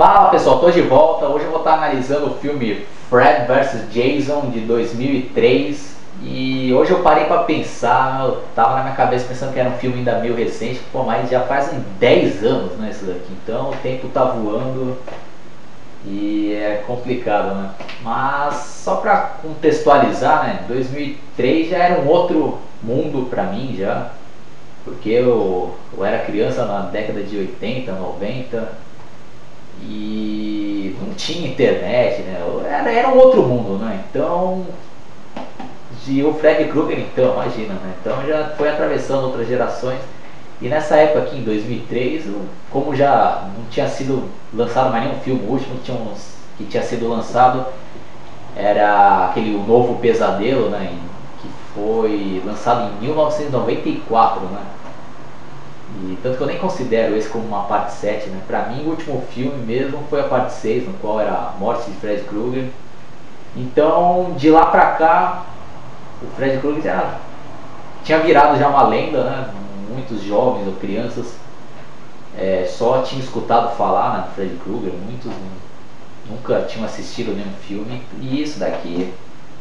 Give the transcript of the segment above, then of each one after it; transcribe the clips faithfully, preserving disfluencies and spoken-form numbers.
Fala pessoal, tô de volta. Hoje eu vou estar analisando o filme Fred versus. Jason de dois mil e três. E hoje eu parei pra pensar, eu tava na minha cabeça pensando que era um filme ainda meio recente, pô, mas já fazem dez anos, né, isso daqui. Então o tempo tá voando e é complicado, né? Mas só pra contextualizar, né, dois mil e três já era um outro mundo pra mim já, porque eu, eu era criança na década de oitenta, noventa e não tinha internet, né? Era, era um outro mundo, né? Então, e o Fred Krueger, então, imagina, né? Então já foi atravessando outras gerações. E nessa época aqui, em dois mil e três, como já não tinha sido lançado mais nenhum filme, o último que tinha, uns, que tinha sido lançado era aquele O Novo Pesadelo, né? Que foi lançado em mil novecentos e noventa e quatro, né? E tanto que eu nem considero esse como uma parte sete, né? Pra mim, o último filme mesmo foi a parte seis, no qual era a morte de Fred Krueger. Então, de lá pra cá, o Fred Krueger já tinha virado já uma lenda, né? Muitos jovens ou crianças é, só tinham escutado falar, né, do Fred Krueger, muitos nunca tinham assistido nenhum filme. E isso daqui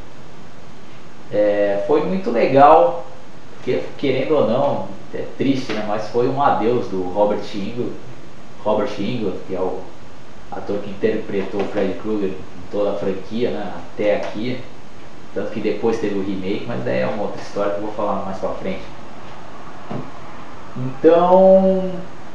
é, foi muito legal, porque querendo ou não, é triste, né? Mas foi um adeus do Robert Englund, Robert Englund, que é o ator que interpretou o Fred Krueger em toda a franquia, né? Até aqui. Tanto que depois teve o remake, mas daí é uma outra história que eu vou falar mais pra frente. Então,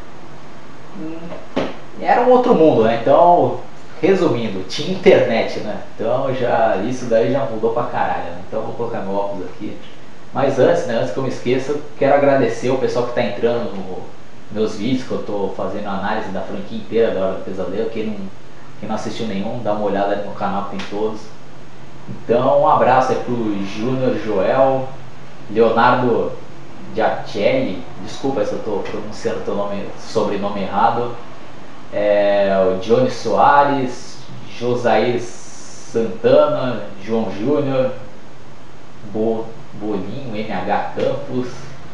era um outro mundo, né? Então, resumindo, tinha internet, né? Então já isso daí já mudou pra caralho, né? Então vou colocar meu óculos aqui. Mas antes, né, antes que eu me esqueça, quero agradecer o pessoal que está entrando nos meus vídeos, que eu estou fazendo a análise da franquia inteira da Hora do Pesadelo. Quem não, quem não assistiu nenhum, dá uma olhada no canal que tem todos. Então um abraço aí pro Júnior Joel, Leonardo Giacelli, desculpa se eu estou pronunciando teu nome, sobrenome errado, é, o Johnny Soares, Josair Santana, João Júnior, Bo, Bolinho, M H Campos,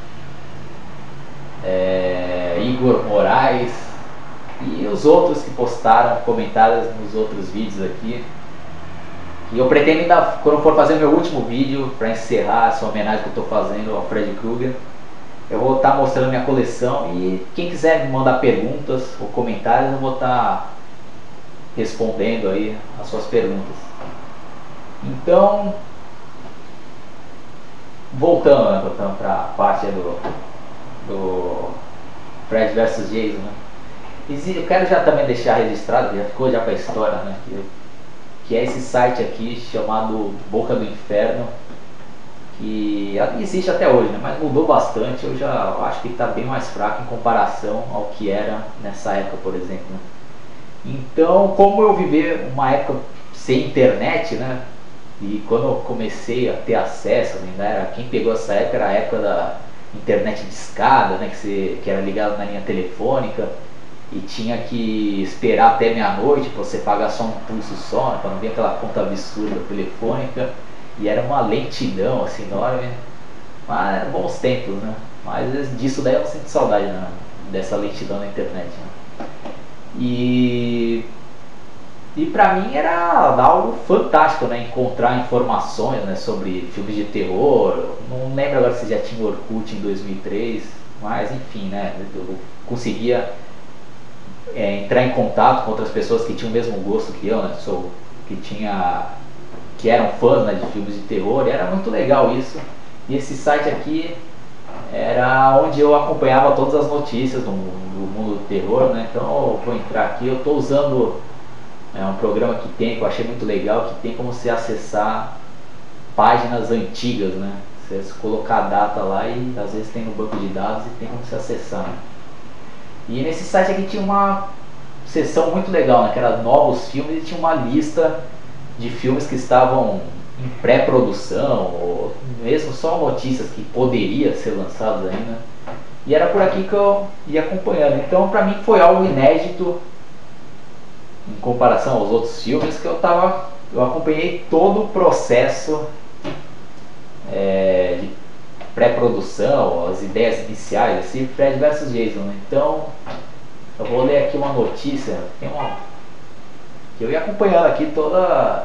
é, Igor Moraes e os outros que postaram comentários nos outros vídeos aqui. E eu pretendo ainda, quando for fazer meu último vídeo, para encerrar essa homenagem que eu estou fazendo ao Fred Krueger, eu vou estar tá mostrando minha coleção, e quem quiser me mandar perguntas ou comentários, eu vou estar tá respondendo aí as suas perguntas. Então, voltando, né, voltando para a parte do, do Fred versus. Jason, né? Eu quero já também deixar registrado, já ficou já para a história, né, que, que é esse site aqui chamado Boca do Inferno, que existe até hoje, né, mas mudou bastante. Eu já acho que está bem mais fraco em comparação ao que era nessa época, por exemplo, né? Então, como eu vivi uma época sem internet, né, e quando eu comecei a ter acesso, ainda era, quem pegou essa época era a época da internet discada, né, que, você, que era ligado na linha telefônica e tinha que esperar até meia-noite para você pagar só um pulso só, né, para não ver aquela conta absurda telefônica, e era uma lentidão assim enorme. Mas eram bons tempos, né? Mas disso daí eu não sinto saudade, né, dessa lentidão na internet, né? E E pra mim era algo fantástico, né? Encontrar informações, né, sobre filmes de terror. Não lembro agora se já tinha Orkut em dois mil e três, mas enfim, né? Eu conseguia é, entrar em contato com outras pessoas que tinham o mesmo gosto que eu, né? Sou, que, tinha, que eram fãs, né, de filmes de terror, e era muito legal isso. E esse site aqui era onde eu acompanhava todas as notícias do, do mundo do terror, né? Então eu vou entrar aqui, eu estou usando. É um programa que tem, que eu achei muito legal, que tem como você acessar páginas antigas, né? Você colocar a data lá e às vezes tem no banco de dados e tem como você acessar, né? E nesse site aqui tinha uma seção muito legal, né? Que era novos filmes, e tinha uma lista de filmes que estavam em pré-produção, ou mesmo só notícias que poderiam ser lançados ainda. E era por aqui que eu ia acompanhando. Então pra mim foi algo inédito em comparação aos outros filmes, que eu tava, eu acompanhei todo o processo é, de pré-produção, as ideias iniciais, assim, Fred versus. Jason, né? Então eu vou ler aqui uma notícia, tem uma, que eu ia acompanhando aqui toda.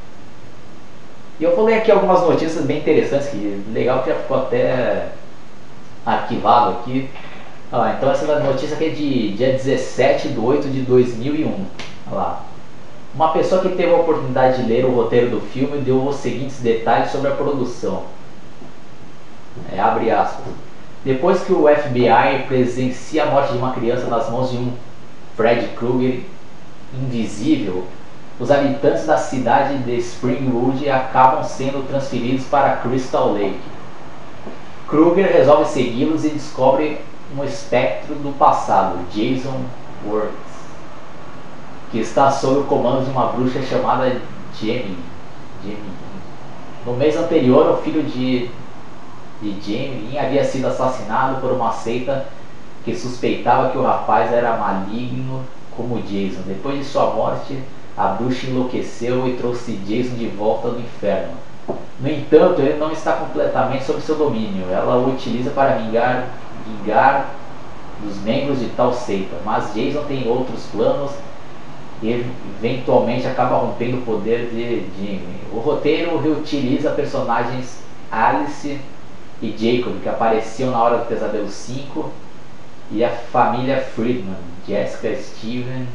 E eu vou ler aqui algumas notícias bem interessantes, que legal que já ficou até arquivado aqui. Ah, então essa notícia aqui é de dia dezessete de oito de dois mil e um. Olha lá. Uma pessoa que teve a oportunidade de ler o roteiro do filme deu os seguintes detalhes sobre a produção. É, abre aspas. Depois que o F B I presencia a morte de uma criança nas mãos de um Fred Krueger invisível, os habitantes da cidade de Springwood acabam sendo transferidos para Crystal Lake. Krueger resolve segui-los e descobre um espectro do passado, Jason Voorhees, que está sob o comando de uma bruxa chamada Jamie. Jamie. No mês anterior, o filho de, de Jamie havia sido assassinado por uma seita que suspeitava que o rapaz era maligno como Jason. Depois de sua morte, a bruxa enlouqueceu e trouxe Jason de volta do inferno. No entanto, ele não está completamente sob seu domínio. Ela o utiliza para vingar, vingar dos membros de tal seita, mas Jason tem outros planos e eventualmente acaba rompendo o poder de Jimmy. O roteiro reutiliza personagens Alice e Jacob, que apareciam na Hora do Pesadelo cinco, e a família Friedman, Jessica, Steven,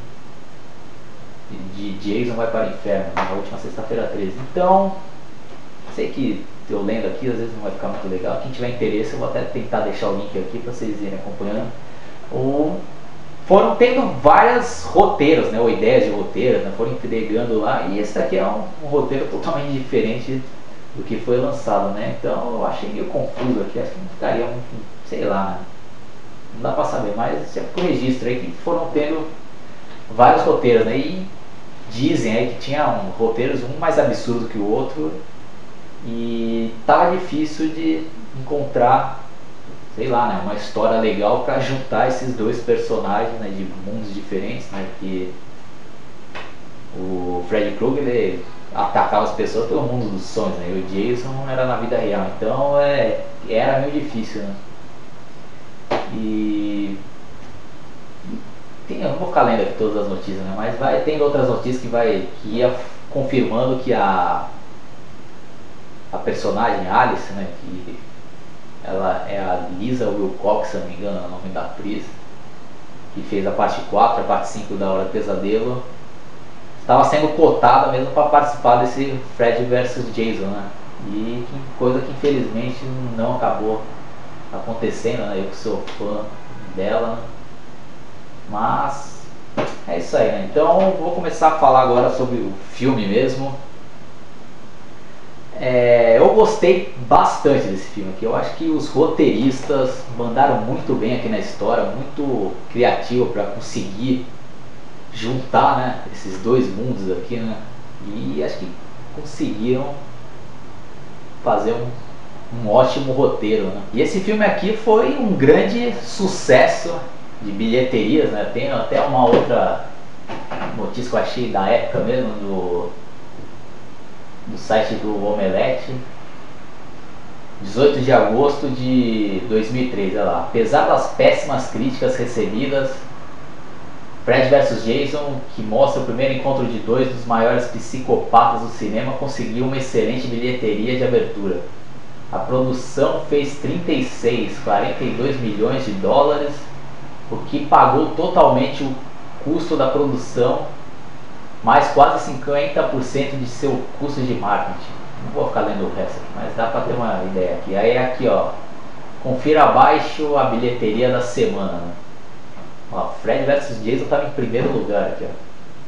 de Jason vai para o inferno, na última sexta-feira treze. Então, sei que eu lendo aqui às vezes não vai ficar muito legal. Quem tiver interesse, eu vou até tentar deixar o link aqui para vocês irem acompanhando. Ou foram tendo várias roteiros, né, ou ideias de roteiros, né, foram entregando lá, e esse daqui é um, um roteiro totalmente diferente do que foi lançado, né? Então eu achei meio confuso aqui, acho que não ficaria muito, sei lá, né? Não dá pra saber, mas já ficou registro aí que foram tendo vários roteiros, né? E dizem aí que tinha um, roteiros um mais absurdo que o outro, e tava difícil de encontrar, sei lá, né, uma história legal para juntar esses dois personagens, né, de mundos diferentes, né, que o Freddy Krueger ele atacava as pessoas pelo mundo dos sonhos, né, e o Jason era na vida real, então é, era meio difícil, né. E tem, eu não vou ficar lendo aqui todas as notícias, né, mas vai, tem outras notícias que vai que ia confirmando que a a personagem Alice, né, que ela é a Lisa Wilcox, se não me engano é o nome da atriz, que fez a parte quatro, a parte cinco da Hora do Pesadelo, estava sendo cotada mesmo para participar desse Fred versus Jason, né? E que coisa que infelizmente não acabou acontecendo, né? Eu que sou fã dela, né? Mas é isso aí, né? Então vou começar a falar agora sobre o filme mesmo. É, eu gostei bastante desse filme aqui. Eu acho que os roteiristas mandaram muito bem aqui na história, muito criativo para conseguir juntar, né, esses dois mundos aqui, né? E acho que conseguiram fazer um, um ótimo roteiro, né? E esse filme aqui foi um grande sucesso de bilheterias, né? Tem até uma outra notícia que eu achei da época mesmo do do site do Omelete, dezoito de agosto de dois mil e três, olha lá. Apesar das péssimas críticas recebidas, Fred versus Jason, que mostra o primeiro encontro de dois dos maiores psicopatas do cinema, conseguiu uma excelente bilheteria de abertura. A produção fez trinta e seis, quarenta e dois milhões de dólares, o que pagou totalmente o custo da produção, mais quase cinquenta por cento de seu custo de marketing. Não vou ficar lendo o resto aqui, mas dá para ter uma ideia aqui. Aí é aqui, ó, confira abaixo a bilheteria da semana, né? Ó, Fred versus Jason estava em primeiro lugar aqui, ó.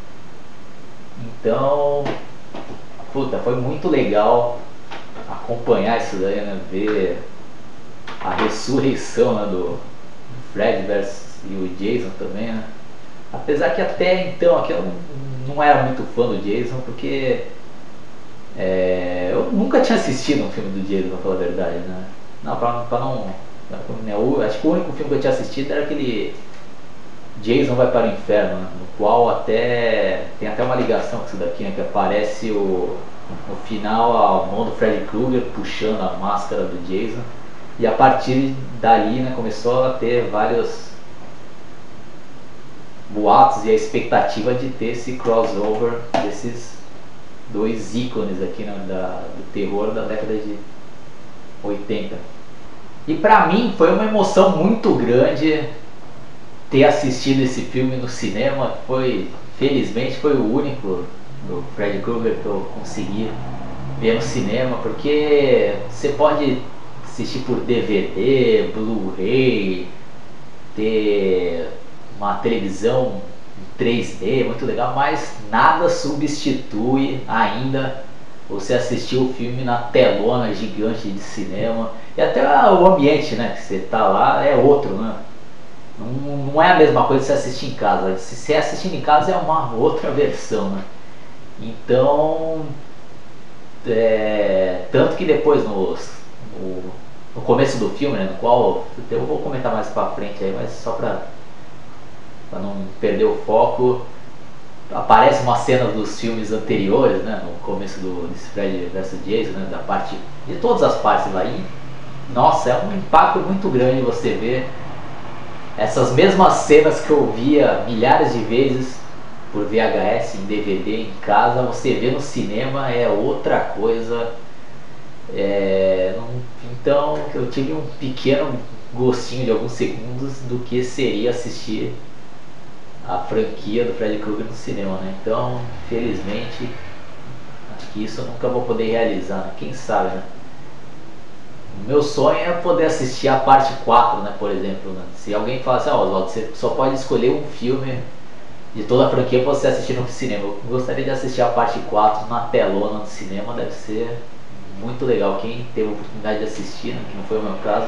Então, puta, foi muito legal acompanhar isso daí, né? Ver a ressurreição, né, do Fred versus e o Jason também, né? Apesar que até então aqui eu não, não era muito fã do Jason, porque é, eu nunca tinha assistido um filme do Jason, pra falar a verdade, né? Não, pra, pra não. Eu, acho que o único filme que eu tinha assistido era aquele Jason Vai para o Inferno, né? No qual até tem até uma ligação com isso daqui, né? Que aparece o, no final a mão do Freddy Krueger puxando a máscara do Jason, e a partir dali, né, começou a ter vários boatos e a expectativa de ter esse crossover desses dois ícones aqui, né, da, do terror da década de oitenta. E pra mim foi uma emoção muito grande ter assistido esse filme no cinema. Foi, felizmente, foi o único do Freddy Krueger que eu consegui ver no cinema, porque você pode assistir por D V D, Blu-ray, ter uma televisão em três D, muito legal, mas nada substitui ainda você assistir o filme na telona gigante de cinema. E até o ambiente, né, que você tá lá é outro, né? Não, não é a mesma coisa que você assistir em casa. Se você assistir em casa é uma outra versão, né? Então, é, tanto que depois nos, no, no começo do filme, né, no qual eu vou comentar mais pra frente aí, mas só pra, pra não perder o foco, aparece uma cena dos filmes anteriores, né, no começo do desse Freddy versus. Jason, né, da parte de todas as partes lá, e nossa, é um impacto muito grande você ver essas mesmas cenas que eu via milhares de vezes por V H S, em D V D, em casa, você vê no cinema é outra coisa. É, não, então eu tive um pequeno gostinho de alguns segundos do que seria assistir a franquia do Freddy Krueger no cinema, né? Então, felizmente, acho que isso eu nunca vou poder realizar, né? Quem sabe, né? O meu sonho é poder assistir a parte quatro, né, por exemplo, né? Se alguém fala assim, ó, oh, Oswaldo, você só pode escolher um filme de toda a franquia pra você assistir no cinema. Eu gostaria de assistir a parte quatro na telona no cinema, deve ser muito legal. Quem teve a oportunidade de assistir, né, que não foi o meu caso.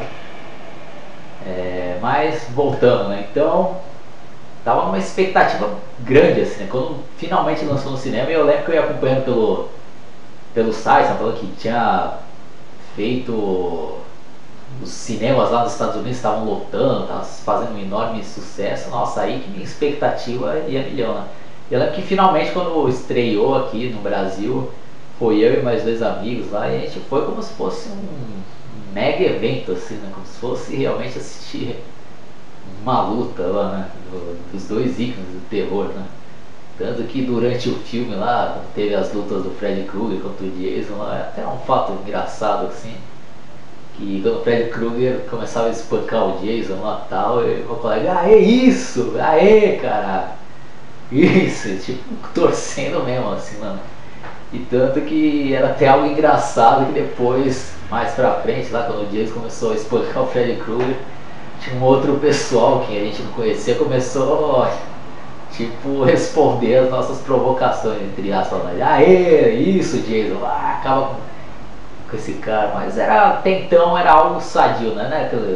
É, mas, voltando, né, então, tava uma expectativa grande, assim, né, quando finalmente lançou no cinema. E eu lembro que eu ia acompanhando pelo, pelo site, né, falando que tinha feito, os cinemas lá nos Estados Unidos estavam lotando, estavam fazendo um enorme sucesso. Nossa, aí que minha expectativa ia milhão, né? Eu lembro que finalmente, quando estreou aqui no Brasil, foi eu e mais dois amigos lá, e a gente foi como se fosse um mega evento, assim, né? Como se fosse realmente assistir uma luta lá, né, do, dos dois ícones do terror, né? Tanto que durante o filme lá, quando teve as lutas do Freddy Krueger contra o Jason, lá, é até um fato engraçado, assim, que quando o Freddy Krueger começava a espancar o Jason lá e tal, e meu colega, aê, isso, aê, cara, isso, tipo, torcendo mesmo, assim, mano. E tanto que era até algo engraçado que depois, mais pra frente, lá quando o Jason começou a espancar o Freddy Krueger, tinha um outro pessoal que a gente não conhecia, começou, tipo, responder as nossas provocações, entre aspas, né? Aê, isso, Jason, ah, acaba com, com esse cara. Mas era, até então era algo sadio, né? né? Aquelas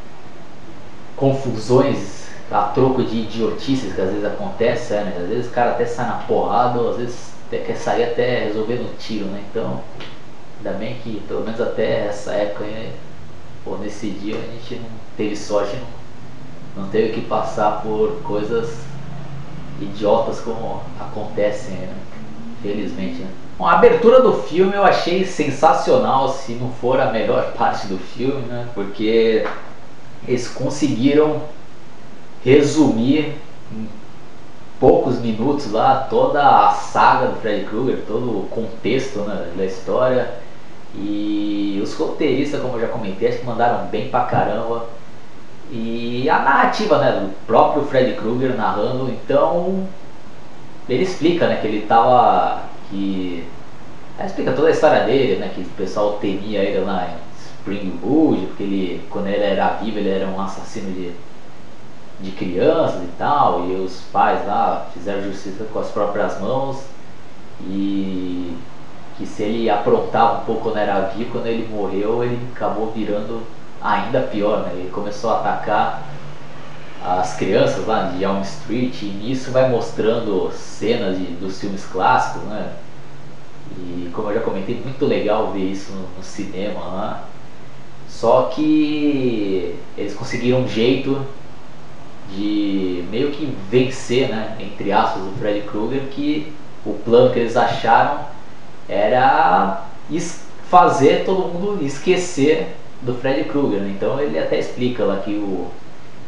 confusões a troco de idiotices que às vezes acontecem, né? Às vezes o cara até sai na porrada, ou às vezes até quer sair até resolvendo tiro, né? Então, ainda bem que pelo menos até essa época, né? Pô, nesse dia a gente não teve sorte, não, não teve que passar por coisas idiotas como acontecem, né? Felizmente, né? Bom, a abertura do filme eu achei sensacional, se não for a melhor parte do filme, né? Porque eles conseguiram resumir em poucos minutos lá toda a saga do Freddy Krueger, todo o contexto, né, da história. E os roteiristas, como eu já comentei, acho que mandaram bem pra caramba. E a narrativa, né, do próprio Freddy Krueger narrando, então ele explica, né, que ele tava, que ele explica toda a história dele, né, que o pessoal temia ele lá em Springwood, porque ele, quando ele era vivo, ele era um assassino de, de crianças e tal, e os pais lá fizeram justiça com as próprias mãos, e que se ele aprontava um pouco quando era vivo, quando ele morreu, ele acabou virando ainda pior, né? Ele começou a atacar as crianças lá de Elm Street, e nisso vai mostrando cenas de, dos filmes clássicos, né? E como eu já comentei, muito legal ver isso no, no cinema lá. Só que eles conseguiram um jeito de meio que vencer, né, entre aspas, o Freddy Krueger, que o plano que eles acharam era fazer todo mundo esquecer do Freddy Krueger, né? Então ele até explica lá que o,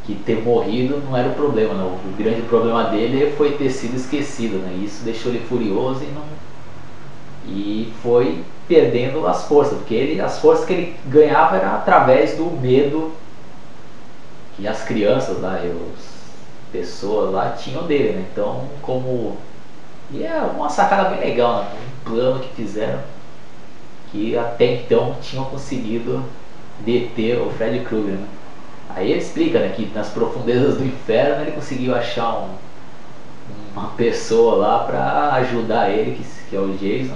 que ter morrido não era o problema, não. O grande problema dele foi ter sido esquecido, né? E isso deixou ele furioso e não e foi perdendo as forças, porque ele, as forças que ele ganhava era através do medo que as crianças lá e as pessoas lá tinham dele, né? Então, como e é uma sacada bem legal, né? Um plano que fizeram que até então tinham conseguido deter o Freddy Krueger, né? Aí ele explica, né, que nas profundezas do inferno ele conseguiu achar um, uma pessoa lá para ajudar ele, que, que é o Jason.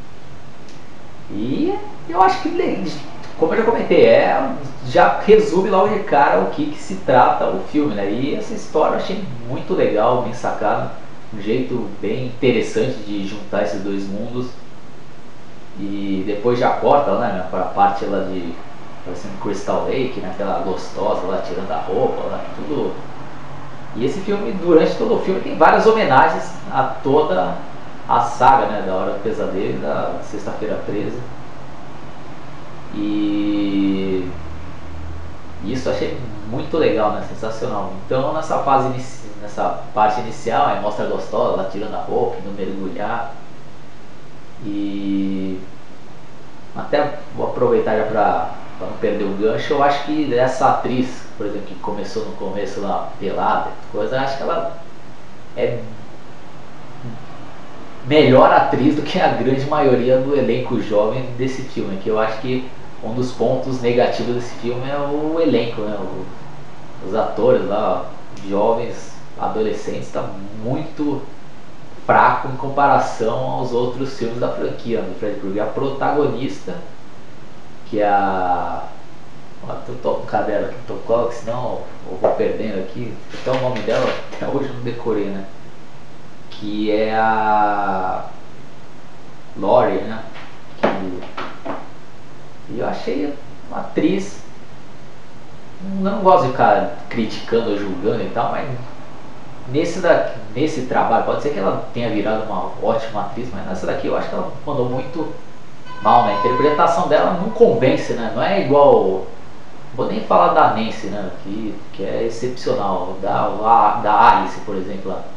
E eu acho que, como eu já comentei, é, já resume logo de cara o que, que se trata o filme, né? E essa história eu achei muito legal, bem sacada, um jeito bem interessante de juntar esses dois mundos. E depois já corta, né, para a parte lá de parecendo Crystal Lake, né, aquela gostosa lá tirando a roupa, lá, tudo. E esse filme, durante todo o filme, tem várias homenagens a toda a saga, né, da Hora do Pesadelo, da Sexta-feira treze. E isso eu achei muito legal, né, sensacional. Então nessa fase, nessa parte inicial, aí mostra a gostosa lá tirando a roupa, indo mergulhar. E até vou aproveitar já para não perder o gancho. Eu acho que essa atriz, por exemplo, que começou no começo lá pelada, coisa, acho que ela é melhor atriz do que a grande maioria do elenco jovem desse filme. Que eu acho que um dos pontos negativos desse filme é o elenco, né? O, os atores lá, jovens, adolescentes, está muito fraco em comparação aos outros filmes da franquia do Freddy Krueger. A protagonista, que é a... Ó, eu tô com o caderno aqui, tô com, senão eu vou perdendo aqui. Até o nome dela, até hoje eu não decorei, né? Que é a Laurie, né? Que... E eu achei uma atriz... Eu não gosto de ficar criticando ou julgando e tal, mas Nesse, da, nesse trabalho, pode ser que ela tenha virado uma ótima atriz, mas nessa daqui eu acho que ela mandou muito mal, né? A interpretação dela não convence, né? Não é igual, vou nem falar da Nancy, né? Que, que é excepcional, da, da Alice, por exemplo, lá.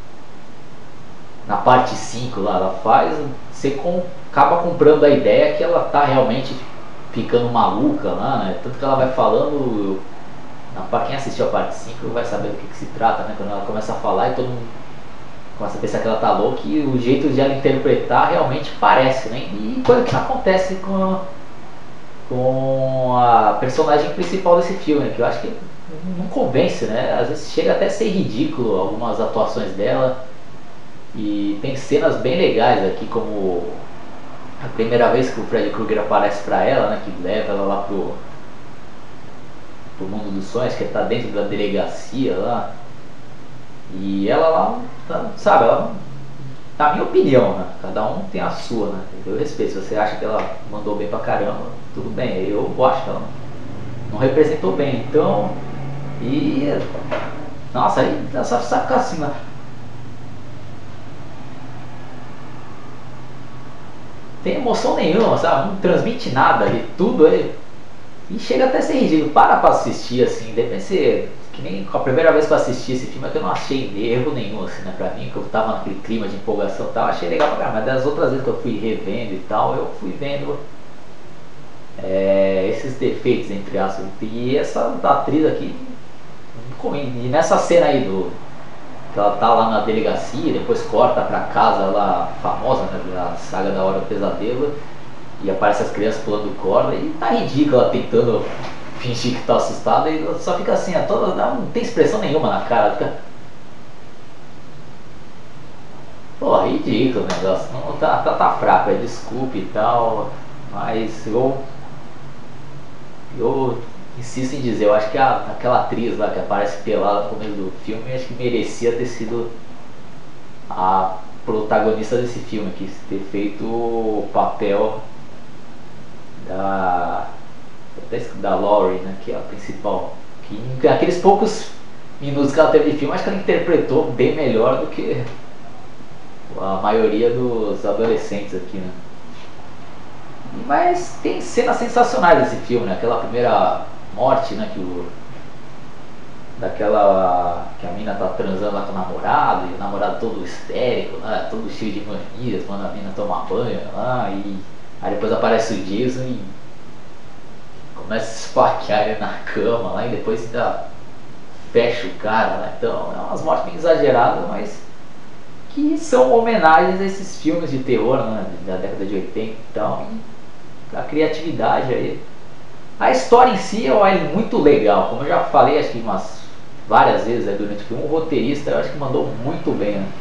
Na parte cinco lá, ela faz, você com, acaba comprando a ideia que ela tá realmente ficando maluca lá, né? Tanto que ela vai falando... Para quem assistiu a parte cinco vai saber do que, que se trata, né? Quando ela começa a falar e todo mundo começa a pensar que ela tá louca, e o jeito de ela interpretar realmente parece, né? E coisa que acontece com a, com a personagem principal desse filme, que eu acho que não convence, né? Às vezes chega até a ser ridículo algumas atuações dela. E tem cenas bem legais aqui, como a primeira vez que o Freddy Krueger aparece pra ela, né? Que leva ela lá pro... pro mundo dos sonhos, que está dentro da delegacia lá, e ela lá, tá, sabe, ela, na minha opinião, né, cada um tem a sua, né, eu respeito, se você acha que ela mandou bem pra caramba, tudo bem, eu acho que ela não representou bem, então, e, nossa, aí dá só ficar assim, né, tem emoção nenhuma, sabe, não transmite nada ali, tudo aí. E chega até a ser ridículo, para pra assistir assim, deve ser que nem a primeira vez que eu assisti esse filme é que eu não achei erro nenhum assim, né, pra mim, que eu tava naquele clima de empolgação e tal, achei legal pra caramba, mas das outras vezes que eu fui revendo e tal, eu fui vendo é, esses defeitos, entre aspas, e essa atriz aqui, e nessa cena aí do, que ela tá lá na delegacia, depois corta pra casa lá famosa, né, a saga da Hora do Pesadelo, e aparece as crianças pulando corda e tá ridículo ela tentando fingir que tá assustada e só fica assim, a toda, não tem expressão nenhuma na cara, fica... Pô, ridículo o negócio, não, tá, tá, tá fraco, é desculpe e tal, mas eu eu insisto em dizer, eu acho que a, aquela atriz lá que aparece pelada no começo do filme, acho que merecia ter sido a protagonista desse filme, que ter feito o papel da da Laurie, né, que é a principal, que aqueles poucos minutos que ela teve de filme, acho que ela interpretou bem melhor do que a maioria dos adolescentes aqui, né. Mas tem cenas sensacionais desse filme, né, aquela primeira morte, né, que o daquela que a mina tá transando lá com o namorado, e o namorado todo histérico, né, todo cheio de manias, manda a mina tomar banho lá, e aí depois aparece o Jason e começa a se esfaquear ele na cama lá, e depois ainda fecha o cara, né? Então é umas mortes bem exageradas, mas que são homenagens a esses filmes de terror, né, da década de oitenta. Então, a criatividade aí. A história em si eu acho muito legal, como eu já falei acho que umas várias vezes aí durante o filme, o roteirista eu acho que mandou muito bem, né?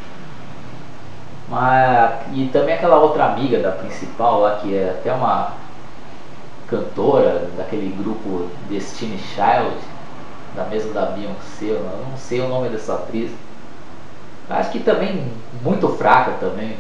Mas, e também aquela outra amiga da principal lá, que é até uma cantora daquele grupo Destiny Child, da mesma da Beyoncé, eu não sei o nome dessa atriz. Acho que também muito fraca também.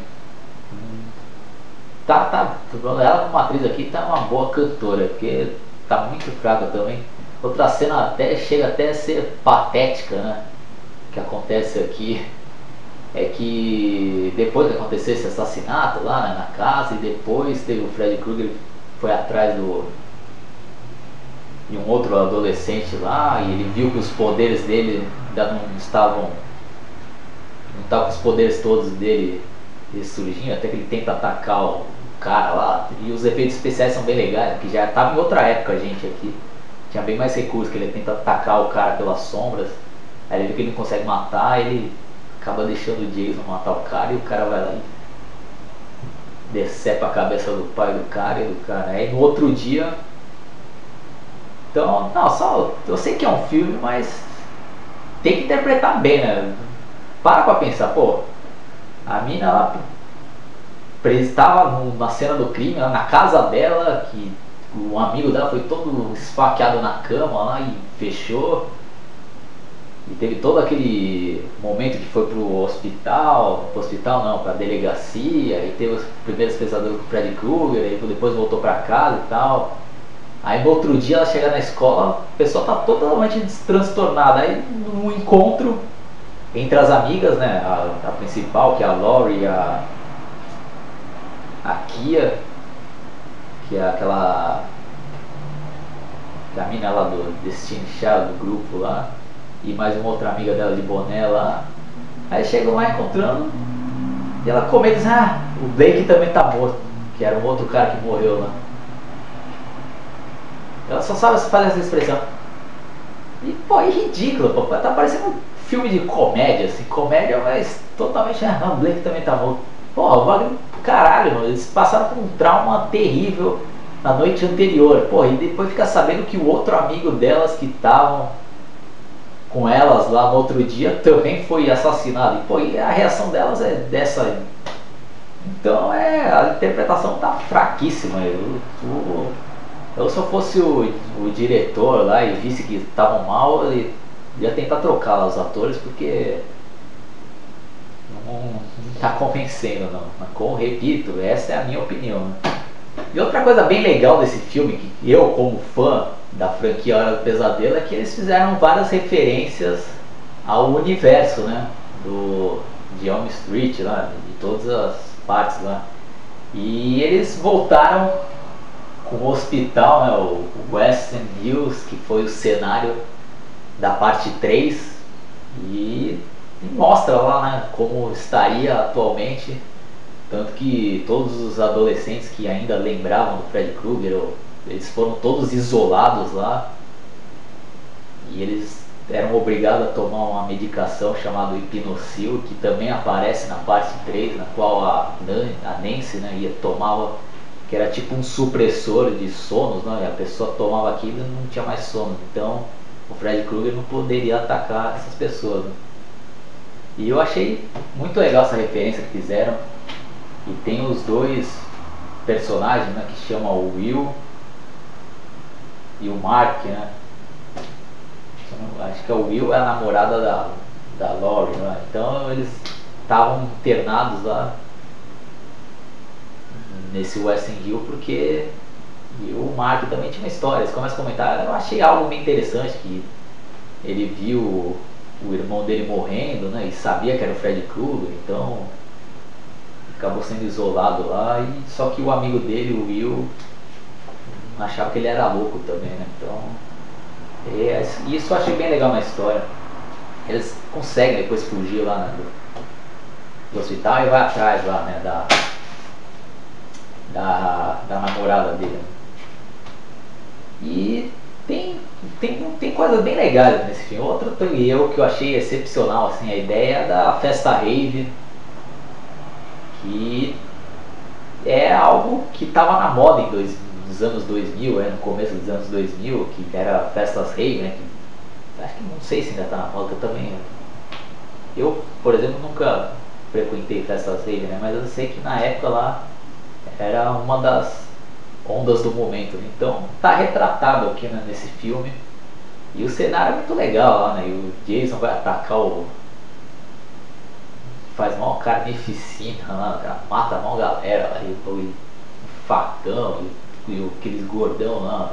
Tá, tá, ela como atriz aqui tá uma boa cantora, porque tá muito fraca também. Outra cena até chega até a ser patética, né? Que acontece aqui é que depois que aconteceu esse assassinato lá, né, na casa, e depois teve o Freddy Krueger foi atrás do de um outro adolescente lá, e ele viu que os poderes dele ainda não estavam não estavam com os poderes todos dele ressurgindo, até que ele tenta atacar o cara lá, e os efeitos especiais são bem legais, que já estava em outra época a gente aqui, tinha bem mais recursos, que ele tenta atacar o cara pelas sombras, aí ele vê que ele não consegue matar, ele acaba deixando o Jason matar o cara, e o cara vai lá e decepa a cabeça do pai do cara e do cara, aí no outro dia, então, não, só, eu sei que é um filme, mas tem que interpretar bem, né, para pra pensar, pô, a mina lá estava na cena do crime, na casa dela, que o amigo dela foi todo esfaqueado na cama lá e fechou. E teve todo aquele momento que foi pro hospital, pro hospital não, pra delegacia, e teve os primeiros pesadelos com o Freddy Krueger, e depois voltou pra casa e tal. Aí no outro dia ela chega na escola, a pessoa tá totalmente transtornada. Aí no encontro entre as amigas, né, a, a principal, que é a Laurie e a a Kia, que é aquela a mina lá do Destiny Child, do grupo lá, e mais uma outra amiga dela de boné lá. Aí chegam lá encontrando e ela comenta e diz, ah, o Blake também tá morto, que era um outro cara que morreu lá. Ela só sabe fazer essa expressão. E pô, é ridículo, pô, tá parecendo um filme de comédia, assim, comédia, mas totalmente, ah, o Blake também tá morto. Pô, o bagulho, caralho, mano, eles passaram por um trauma terrível na noite anterior, pô, e depois fica sabendo que o outro amigo delas que estavam com elas lá no outro dia também foi assassinado. E pô, e a reação delas é dessa. Então é, a interpretação tá fraquíssima. Eu, eu, eu se eu fosse o, o diretor lá e visse que estavam mal, eu ia tentar trocar lá os atores, porque não, não tá convencendo não. Mas como repito, essa é a minha opinião, né? E outra coisa bem legal desse filme, que eu como fã da franquia Hora do Pesadelo, é que eles fizeram várias referências ao universo, né, do, de Elm Street, lá, de todas as partes lá. E eles voltaram com o hospital, né, o Western Hills, que foi o cenário da parte três, e, e mostra lá, né, como estaria atualmente. Tanto que todos os adolescentes que ainda lembravam do Freddy Krueger, eles foram todos isolados lá, e eles eram obrigados a tomar uma medicação chamada hipnocil, que também aparece na parte três, na qual a, a Nancy, né, ia, tomava, que era tipo um supressor de sonos, né, e a pessoa tomava aquilo e não tinha mais sono. Então o Freddy Krueger não poderia atacar essas pessoas, né? E eu achei muito legal essa referência que fizeram. E tem os dois personagens, né, que chamam o Will e o Mark, né? Acho que o Will é a namorada da, da Laurie, né? Então eles estavam internados lá nesse Western Hill porque e o Mark também tinha uma história. Eles começam a comentar, eu achei algo bem interessante, que ele viu o irmão dele morrendo, né, e sabia que era o Freddy Krueger, então acabou sendo isolado lá, e só que o amigo dele, o Will, achava que ele era louco também, né? Então É, isso eu achei bem legal na história. Eles conseguem depois fugir lá, né, do, do hospital e vai atrás lá, né, da, da, da namorada dele. E tem, tem, tem coisas bem legais nesse filme. Outra tem eu que eu achei excepcional, assim, a ideia da festa rave, que é algo que estava na moda em dois, nos anos dois mil, é, no começo dos anos dois mil, que era festas rave, né, que, acho que não sei se ainda está na moda também. Eu, por exemplo, nunca frequentei festas rave, né, mas eu sei que na época lá era uma das ondas do momento. Então tá retratado aqui, né, nesse filme. E o cenário é muito legal lá, né? E o Jason vai atacar o. Faz mal carnificina lá, cara, mata mal galera lá, e o facão, e, e aqueles gordão lá.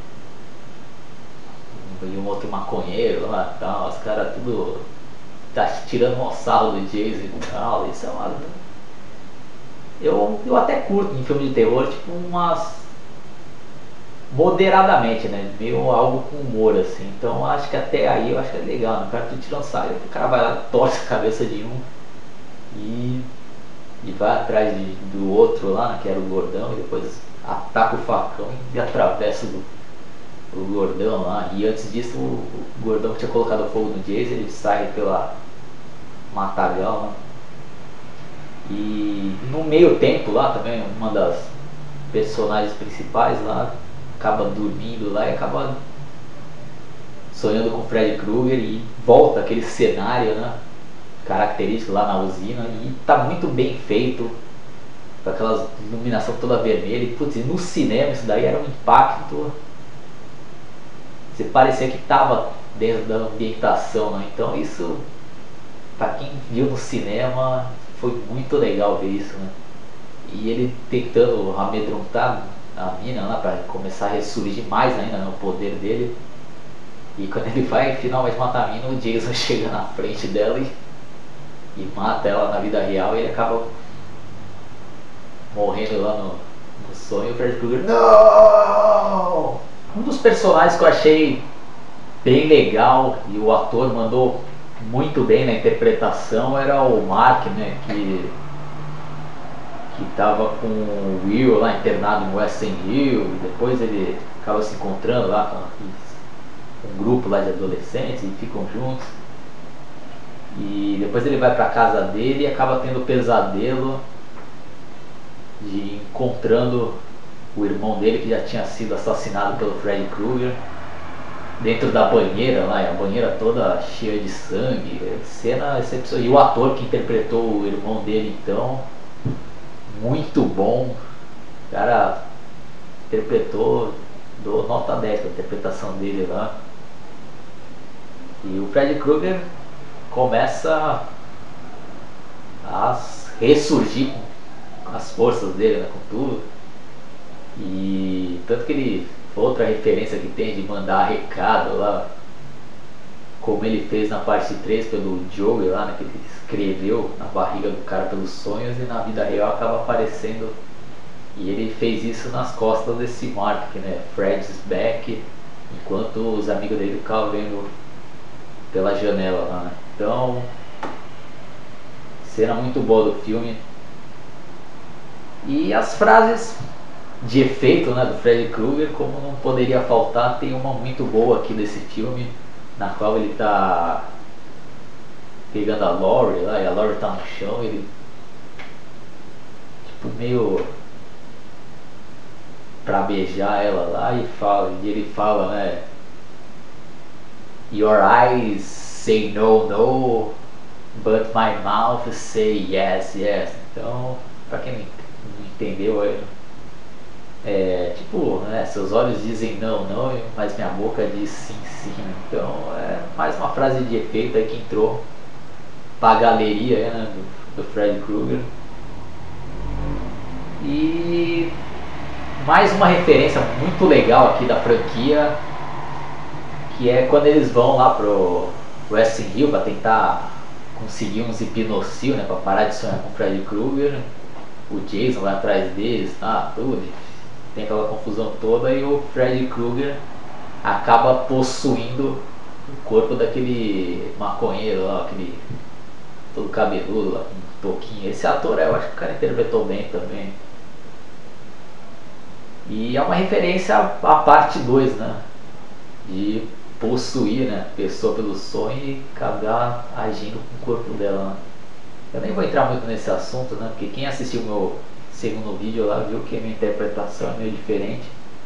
E um outro maconheiro lá e tal, os caras tudo. Tá tirando um sarro do Jason e tal. Isso é uma. Eu, eu até curto em filme de terror, tipo umas moderadamente, né? Meio algo com humor, assim. Então acho que até aí eu acho que é legal, né? O cara tá tirando sarro, o cara vai lá, torce a cabeça de um e, e vai atrás de, do outro lá, né, que era o gordão, e depois ataca o facão e atravessa o, o gordão lá. E antes disso o, o gordão que tinha colocado fogo no Jason, ele sai pela matagal, né? E no meio tempo lá também, uma das personagens principais lá acaba dormindo lá e acaba sonhando com Freddy Krueger e volta aquele cenário, né, característico lá na usina, e tá muito bem feito, com aquela iluminação toda vermelha. E putz, no cinema isso daí era um impacto, você parecia que tava dentro da ambientação, né? Então isso, para quem viu no cinema, foi muito legal ver isso, né? E ele tentando amedrontar a mina lá para começar a ressurgir mais ainda, né, o poder dele. E quando ele vai finalmente matar a mina, o Jason chega na frente dela e, e mata ela na vida real, e ele acaba morrendo lá no, no sonho. O Freddy Krueger, não! Um dos personagens que eu achei bem legal e o ator mandou muito bem na interpretação era o Mark, né, que que estava com o Will lá internado no West End Hill, e depois ele acaba se encontrando lá com um grupo lá de adolescentes e ficam juntos. E depois ele vai para casa dele e acaba tendo pesadelo de encontrando o irmão dele, que já tinha sido assassinado pelo Freddy Krueger, dentro da banheira lá, e a banheira toda cheia de sangue, cena excepcional. E o ator que interpretou o irmão dele, então, muito bom, o cara interpretou, dou nota dez pra interpretação dele lá. E o Freddy Krueger começa a ressurgir com as forças dele, né, com tudo. E tanto que ele, outra referência que tem de mandar recado lá, como ele fez na parte três pelo Joey lá, né, que ele escreveu na barriga do cara pelos sonhos, e na vida real acaba aparecendo. E ele fez isso nas costas desse Mark, né, Fred's back, enquanto os amigos dele ficavam vendo pela janela lá, né. Então, cena muito boa do filme. E as frases de efeito, né, do Freddy Krueger, como não poderia faltar, tem uma muito boa aqui desse filme, na qual ele tá pegando a Laurie lá, e a Laurie tá no chão, e ele tipo meio pra beijar ela lá, e fala, e ele fala, né, "Your eyes say no, no, but my mouth say yes, yes." Então, pra quem não entendeu, é, é tipo, né, seus olhos dizem não, não, mas minha boca diz sim, sim. Então é mais uma frase de efeito aí que entrou pra galeria, né, do, do Freddy Krueger. E mais uma referência muito legal aqui da franquia, que é quando eles vão lá pro West Hill para tentar conseguir uns hipnocil, né, para parar de sonhar com o Freddy Krueger. O Jason vai atrás deles, tá, tudo, tem aquela confusão toda, e o Freddy Krueger acaba possuindo o corpo daquele maconheiro lá, aquele todo cabeludo lá, com um toquinho. Esse ator, eu acho que o cara interpretou bem também. E é uma referência à parte dois, né? De possuir, né, a pessoa pelo sonho e acabar agindo com o corpo dela, né? Eu nem vou entrar muito nesse assunto, né? Porque quem assistiu o meu segundo vídeo lá viu que a minha interpretação é meio diferente.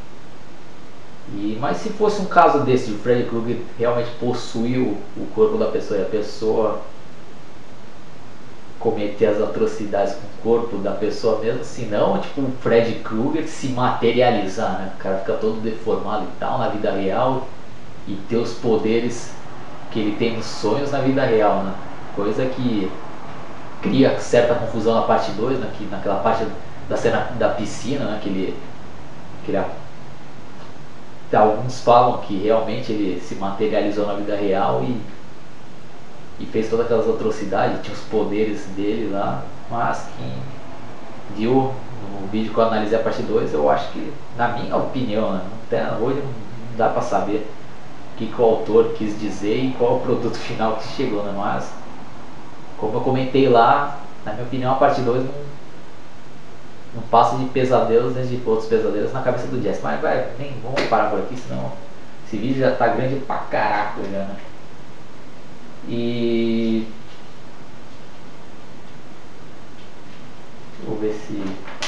E, mas se fosse um caso desse, de Freddy Krueger realmente possuir o, o corpo da pessoa e a pessoa cometer as atrocidades com o corpo da pessoa mesmo, se não, tipo, o Freddy Krueger se materializar, né? O cara fica todo deformado e tal na vida real e ter os poderes que ele tem nos sonhos na vida real, né? Coisa que cria certa confusão na parte dois, né? Que naquela parte da cena da piscina, né? Que ele, que ele, alguns falam que realmente ele se materializou na vida real e, e fez todas aquelas atrocidades, tinha os poderes dele lá, mas quem viu no vídeo que eu analisei a parte dois, eu acho que, na minha opinião, né? Até hoje não dá pra saber o que, que o autor quis dizer e qual o produto final que chegou, né? Mas, como eu comentei lá, na minha opinião a parte dois não, não passa de pesadelos nem de outros pesadelos na cabeça do Jesse. Mas vai, nem vamos parar por aqui, senão esse vídeo já tá grande pra caraca já, né? E vou ver se...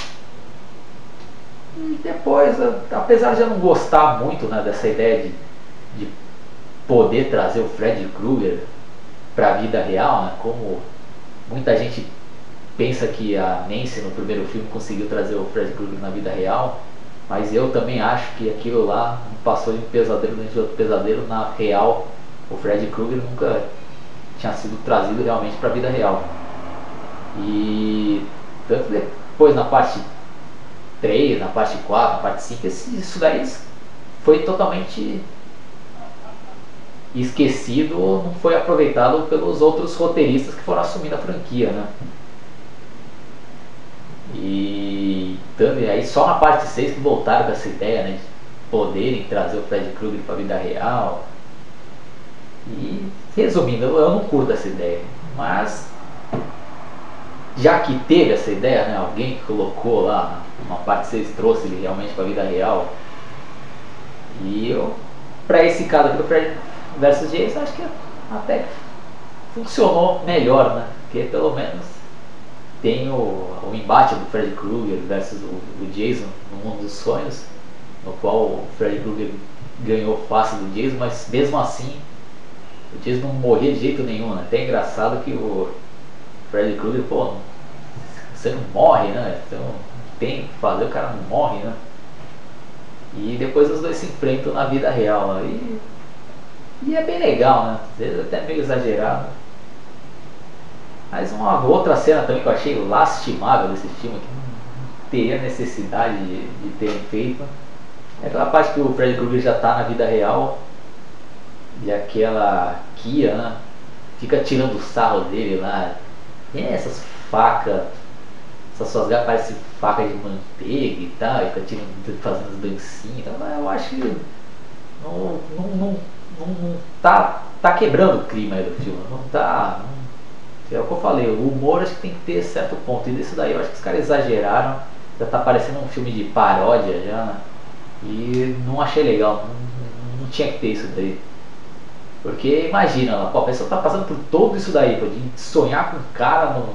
E depois, apesar de eu não gostar muito, né, dessa ideia de, de poder trazer o Freddy Krueger para a vida real, né, como muita gente pensa que a Nancy no primeiro filme conseguiu trazer o Freddy Krueger na vida real, mas eu também acho que aquilo lá passou de um pesadelo dentro de outro pesadelo. Na real, o Freddy Krueger nunca tinha sido trazido realmente para a vida real. E tanto depois na parte três, na parte quatro, na parte cinco, isso daí foi totalmente esquecido ou não foi aproveitado pelos outros roteiristas que foram assumindo a franquia, né? E, e aí só na parte seis que voltaram com essa ideia, né, de poderem trazer o Freddy Krueger para a vida real. E resumindo, eu não curto essa ideia, mas já que teve essa ideia, né, alguém que colocou lá uma parte seis, trouxe ele realmente para a vida real, e eu, para esse caso aqui do Freddy versus Jason, acho que até funcionou melhor, né? Porque pelo menos tem o, o embate do Freddy Krueger versus o, o Jason no mundo dos sonhos, no qual o Freddy Krueger ganhou fácil do Jason, mas mesmo assim o Jason não morria de jeito nenhum, né? Até é engraçado que o Freddy Krueger, pô, você não morre, né? Então tem que fazer, o cara não morre, né? E depois os dois se enfrentam na vida real, né? E, e é bem legal, né? Às vezes até meio exagerado. Mas uma outra cena também que eu achei lastimável desse filme, que não teria necessidade de, de terem feito, é aquela parte que o Freddy Krueger já tá na vida real e aquela Kia, né, fica tirando o sarro dele lá. E essas facas, essas suas garras parecem faca de manteiga e tal, e fica tirando, fazendo as dancinhas. Então, eu acho que não, não, não, não, não tá, tá quebrando o clima aí do filme, não tá. Não, é o que eu falei, o humor acho que tem que ter certo ponto, e disso daí eu acho que os caras exageraram, já tá parecendo um filme de paródia já, né? E não achei legal, não, não tinha que ter isso daí. Porque imagina, pô, a pessoa tá passando por tudo isso daí, pô, de sonhar com um cara no,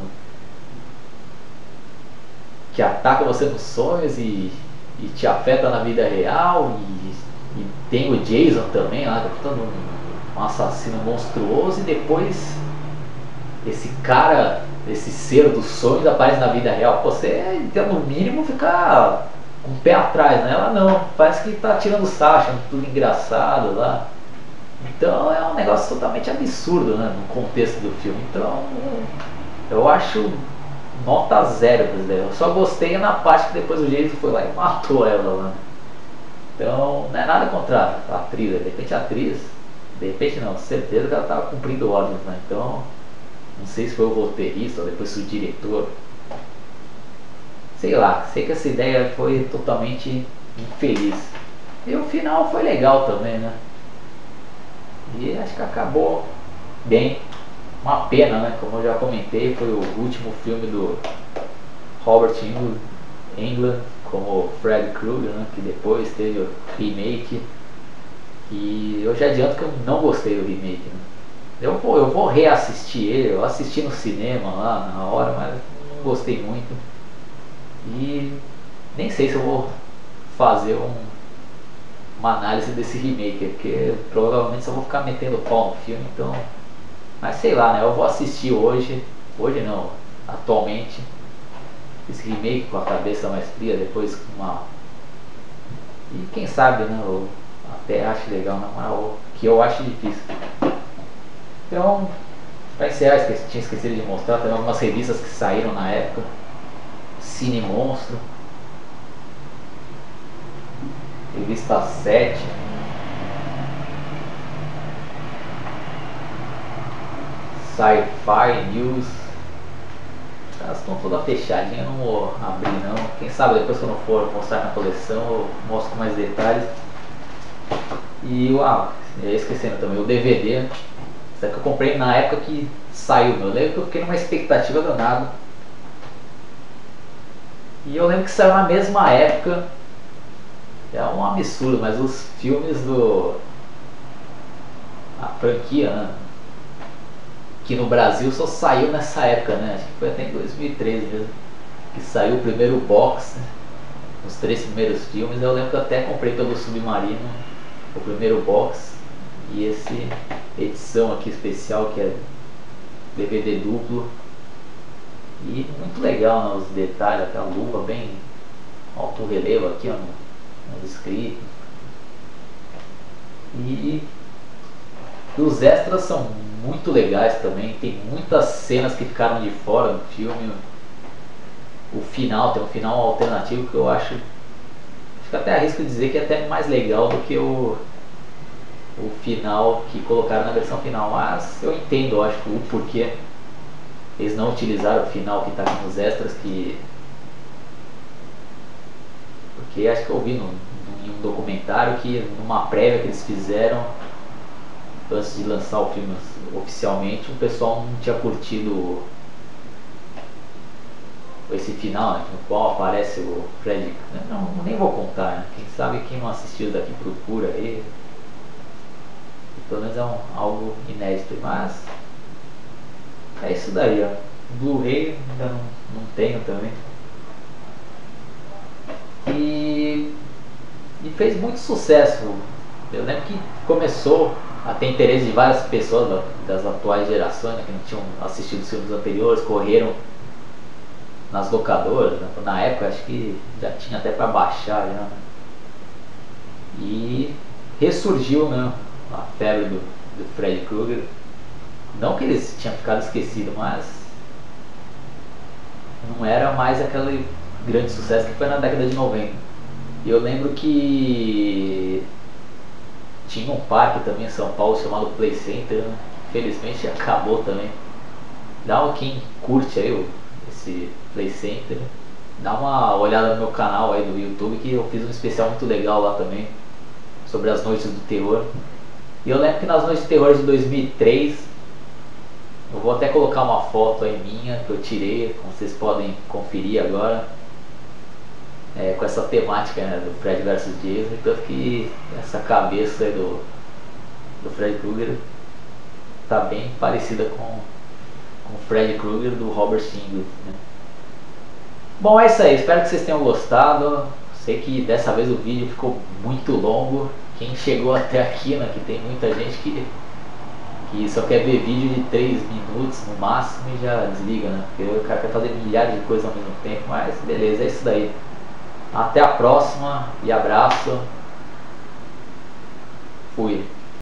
que ataca você nos sonhos e, e te afeta na vida real, e, e tem o Jason também lá, que é todo um, um assassino monstruoso, e depois esse cara, esse ser dos sonhos aparece na vida real. Pô, você, então, no mínimo, ficar com o pé atrás, né? Ela não, parece que tá tirando sarro, achando tudo engraçado lá. Então é um negócio totalmente absurdo, né, no contexto do filme. Então eu acho nota zero pra isso. Eu só gostei na parte que depois o Jason foi lá e matou ela lá. Então não é nada contra a atriz, de repente a atriz, de repente não, certeza que ela tava cumprindo ordens, né? Então não sei se foi o roteirista ou depois o diretor. Sei lá, sei que essa ideia foi totalmente infeliz. E o final foi legal também, né? E acho que acabou bem. Uma pena, né? Como eu já comentei, foi o último filme do Robert Englund como Freddy Krueger, né? Que depois teve o remake. E eu já adianto que eu não gostei do remake, né? Eu vou, eu vou reassistir ele, eu assisti no cinema lá na hora, mas não gostei muito. E nem sei se eu vou fazer um, uma análise desse remake, porque provavelmente só vou ficar metendo pau no filme, então. Mas sei lá, né? Eu vou assistir hoje, hoje não, atualmente, esse remake com a cabeça mais fria, depois com uma. E quem sabe, né? Eu até acho legal, na moral, que eu acho difícil. Então, para encerrar, esqueci, tinha esquecido de mostrar também algumas revistas que saíram na época. Cine Monstro, revista sete, Sci-Fi News. Elas estão todas fechadinhas, não vou abrir não. Quem sabe depois que eu não for mostrar na coleção eu mostro com mais detalhes. E uau, esquecendo também o D V D. Isso aqui eu comprei na época que saiu, meu. Eu lembro que eu fiquei numa expectativa danada. E eu lembro que saiu na mesma época. É um absurdo, mas os filmes do. A franquia, né? Que no Brasil só saiu nessa época, né? Acho que foi até em dois mil e treze mesmo. Que saiu o primeiro box, né? Os três primeiros filmes. Eu lembro que eu até comprei pelo Submarino o primeiro box. E esse edição aqui especial que é D V D duplo. E muito legal, né, os detalhes, até a luva bem alto relevo aqui, ó, no, no escrito. E os extras são muito legais também, tem muitas cenas que ficaram de fora do filme. O final, tem um final alternativo que eu acho, acho que até arrisco dizer que é até mais legal do que o, o final que colocaram na versão final, mas eu entendo, eu acho, o porquê eles não utilizaram o final que está aqui nos extras, que porque acho que eu vi no, em um documentário que numa prévia que eles fizeram antes de lançar o filme oficialmente, o pessoal não tinha curtido esse final, né, no qual aparece o Freddy. Não, nem vou contar, né? Quem sabe quem não assistiu daqui procura aí. Pelo menos é um, algo inédito, mas é isso daí, ó. Blu-ray ainda não, não tenho também. E, e fez muito sucesso. Eu lembro que começou a ter interesse de várias pessoas das atuais gerações, né, que não tinham assistido os filmes anteriores, correram nas locadoras, né? Na época acho que já tinha até para baixar já, né? E ressurgiu, né, a febre do, do Freddy Krueger. Não que eles tinham ficado esquecidos, mas não era mais aquele grande sucesso que foi na década de noventa. E eu lembro que tinha um parque também em São Paulo chamado Play Center, né? Felizmente acabou também. Dá um quem curte aí esse Play Center, dá uma olhada no meu canal aí do YouTube, que eu fiz um especial muito legal lá também sobre as noites do terror. E eu lembro que nas noites de terror de dois mil e três, eu vou até colocar uma foto aí minha que eu tirei, como vocês podem conferir agora, é, com essa temática, né, do Fred versus Jason. Tanto que essa cabeça aí do, do Fred Krueger tá bem parecida com, com o Fred Krueger do Robert Englund, né? Bom, é isso aí, espero que vocês tenham gostado. Sei que dessa vez o vídeo ficou muito longo. Quem chegou até aqui, né, que tem muita gente que, que só quer ver vídeo de três minutos no máximo e já desliga, né? Porque o cara quer fazer milhares de coisas ao mesmo tempo, mas beleza, é isso daí. Até a próxima e abraço. Fui.